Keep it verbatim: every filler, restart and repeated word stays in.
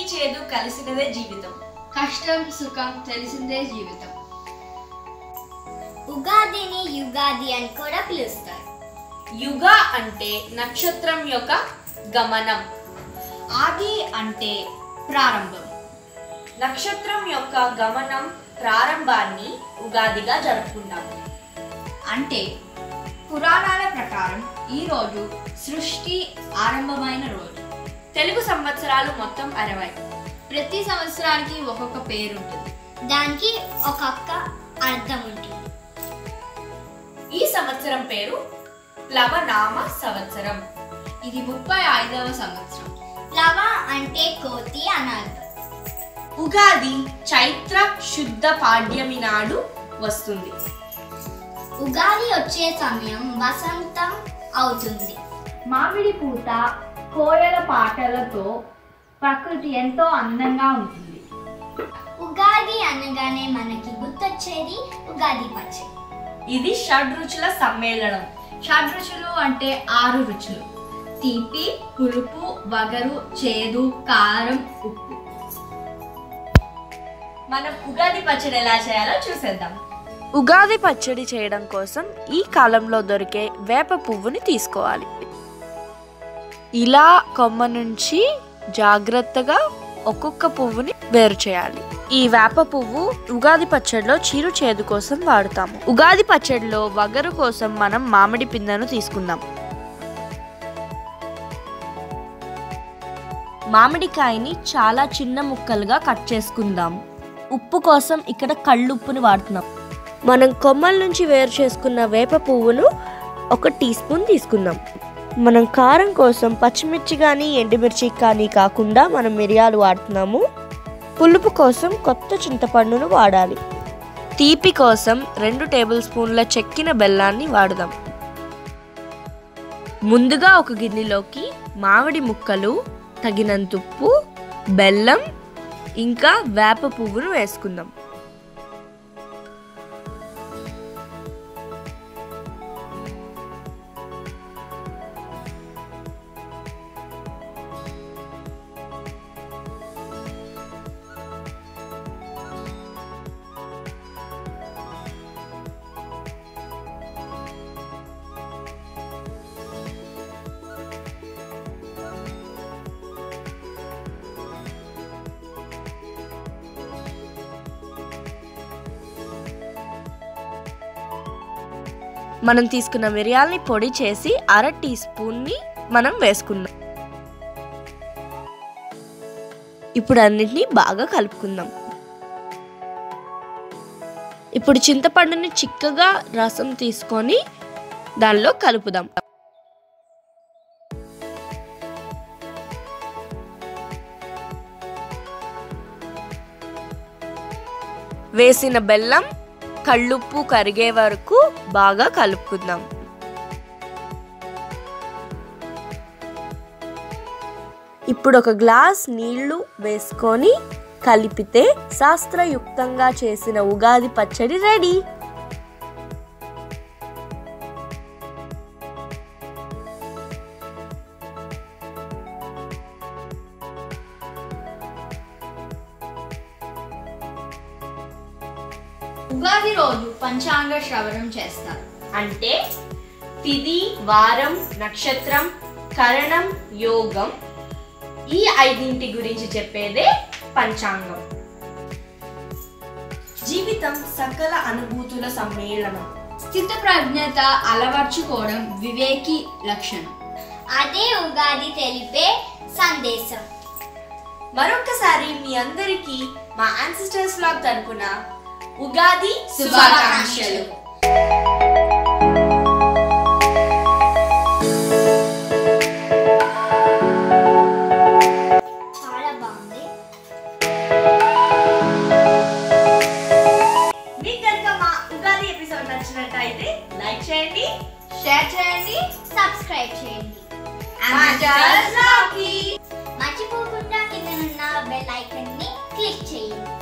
చేదు కలిసినదే జీవితం. కష్టం సుఖం తెలిసిందే జీవితం. ఉగాదిని యుగాది అని కూడా పిలుస్తారు. యుగ అంటే నక్షత్రం యొక్క గమనం. ఆది అంటే ప్రారంభం. నక్షత్రం యొక్క గమనం ప్రారంభాన్ని ఉగాదిగా జరుపుకుంటాము. అంటే పురాణాల ప్రకారం ఈ రోజు సృష్టి ఆరంభమైన రోజు. తెలుగు సంవత్సరాలు మొత్తం అరవై. ప్రతి సంవత్సరానికి ఒక్కొక్క పేరు ఉంటుంది. దానికి ఒక్కొక్క అర్థం ఉంటుంది. ఈ సంవత్సరం పేరు ప్లవనామ సంవత్సరం. ఇది ముప్పై ఐదవ సంవత్సరం. ప్లవ అంటే కోతి అని అర్థం. ఉగాది చైత్ర శుద్ధ పాడ్యమి నాడు వస్తుంది. ఉగాది వచ్చే సమయం వసంతం అవుతుంది. మామిడి పూత కోయల పాటలతో ప్రకృతి ఎంతో అందంగా ఉంటుంది. ఉగాది అనగానే మనకి గుర్తొచ్చేది ఉగాది పచ్చడి. ఇది షడ్రుచుల సమ్మేళనం. షడ్రుచులు అంటే ఆరు రుచులు. తీపి, పులుపు, వగరు, చేదు, కారం, ఉప్పు. మనం ఉగాది పచ్చడి ఎలా చేయాలో చూసేద్దాం. ఉగాది పచ్చడి చేయడం కోసం ఈ కాలంలో దొరికే వేప పువ్వుని తీసుకోవాలి. ఇలా కొమ్మ నుంచి జాగ్రత్తగా ఒక్కొక్క పువ్వుని వేరు చేయాలి. ఈ వేప పువ్వు ఉగాది పచ్చడిలో చిరు చేదు కోసం వాడుతాము. ఉగాది పచ్చడిలో వగరు కోసం మనం మామిడి పిందెను తీసుకుందాం. మామిడికాయని చాలా చిన్న ముక్కలుగా కట్ చేసుకుందాం. ఉప్పు కోసం ఇక్కడ కళ్ళుప్పుని వాడుతున్నాం. మనం కొమ్మల నుంచి వేరు చేసుకున్న వేప పువ్వును ఒక టీ స్పూన్ తీసుకుందాం. మనం కారం కోసం పచ్చిమిర్చి కానీ ఎండుమిర్చి కానీ కాకుండా మనం మిరియాలు వాడుతున్నాము. పులుపు కోసం కొత్త చింతపండును వాడాలి. తీపి కోసం రెండు టేబుల్ స్పూన్ల చెక్కిన బెల్లాన్ని వాడదాం. ముందుగా ఒక గిన్నెలోకి మామిడి ముక్కలు, తగినంత ఉప్పు, బెల్లం ఇంకా వేప పువ్వును వేసుకుందాం. మనం తీసుకున్న మిరియాలని పొడి చేసి అర టీ స్పూన్ని మనం వేసుకుందాం. ఇప్పుడు అన్నిటినీ బాగా కలుపుకుందాం. ఇప్పుడు చింతపండుని చిక్కగా రసం తీసుకొని దానిలో కలుపుదాం. వేసిన బెల్లం, కళ్ళుప్పు కరిగే వరకు బాగా కలుపుకుందాం. ఇప్పుడు ఒక గ్లాస్ నీళ్లు వేసుకొని కలిపితే శాస్త్రయుక్తంగా చేసిన ఉగాది పచ్చడి రెడీ. ఉగాది రోజు పంచాంగ శ్రవణం చేస్తారు. అంటే తిథి, వారం, నక్షత్రం, కరణం, యోగం ఈ ఐదింటి గురించి చెప్పేదే పంచాంగం. జీవితం సకల అనుభూతుల సమ్మేళనం. స్థిత ప్రజ్ఞత అలవర్చుకోవడం వివేకి లక్షణం. అదే ఉగాది తెలిపే సందేశం. మరొకసారి మీ అందరికీ మా యాన్సిస్టర్స్ వ్లాగ్ తరపున ఉగాది శుభాకాంక్షలు. చాలా బాగుంది. మీకు కనుక మా ఉగాది ఎపిసోడ్ నచ్చినట్టయితే లైక్ చేయండి, షేర్ చేయండి, సబ్స్క్రైబ్ చేయండి. అమాజర్స్ రాకీ మర్చిపోకుండా కింద ఉన్న బెల్ ఐకాన్ ని క్లిక్ చేయండి.